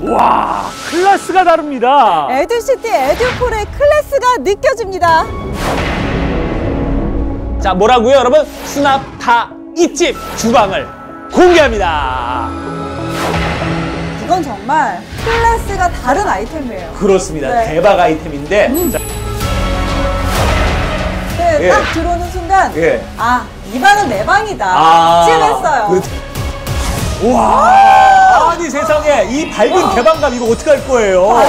와, 클래스가 다릅니다. 에듀시티 에듀폴의 클래스가 느껴집니다. 자, 뭐라고요, 여러분? 수납 다 이집 주방을 공개합니다. 이건 정말 클래스가 다른 아이템이에요. 그렇습니다. 네. 대박 아이템인데. 자, 네, 예. 딱 들어오는 순간 예. 아, 이 방은 내 방이다 찜했어요. 그렇죠. 와, 아니 세상에 이 밝은 개방감 이거 어떡할 거예요?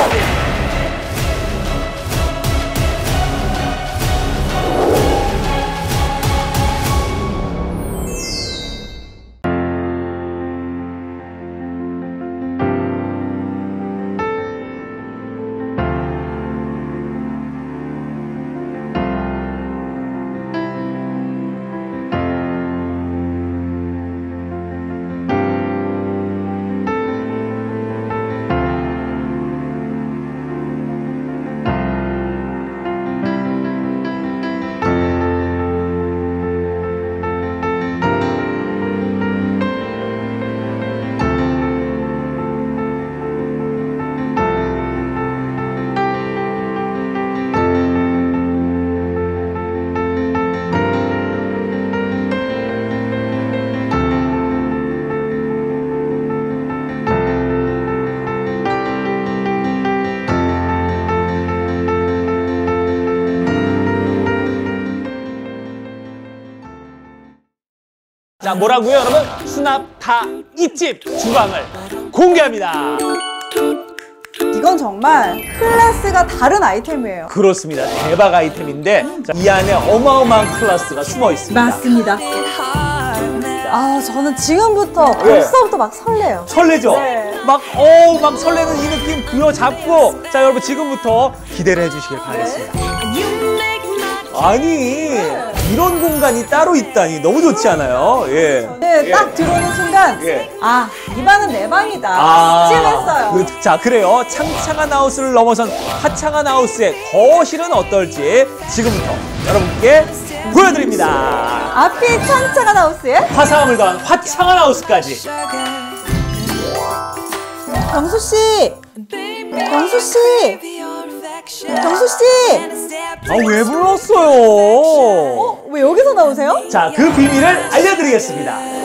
자, 뭐라고요, 여러분? 수납 다 이집 주방을 공개합니다. 이건 정말 클래스가 다른 아이템이에요. 그렇습니다. 대박 아이템인데 자, 이 안에 어마어마한 클래스가 숨어 있습니다. 맞습니다. 아, 저는 지금부터 벌써부터 막 설레요. 설레죠? 네. 막 설레는 이 느낌 부여잡고 자, 여러분 지금부터 기대를 해주시길 바라겠습니다. 아니, 이런 공간이 따로 있다니 너무 좋지 않아요? 예. 네, 딱 들어오는 순간 예. 아, 이 방은 내 방이다 찜했어요. 자, 그래요. 창창한 하우스를 넘어선 화창한 하우스의 거실은 어떨지 지금부터 여러분께 보여드립니다. 앞이 창창한 하우스에 화사함을 더한 화창한 하우스까지. 경수 씨, 경수 씨, 경수 씨. 아, 왜 불렀어요? 왜 여기서 나오세요? 자, 그 비밀을 알려드리겠습니다.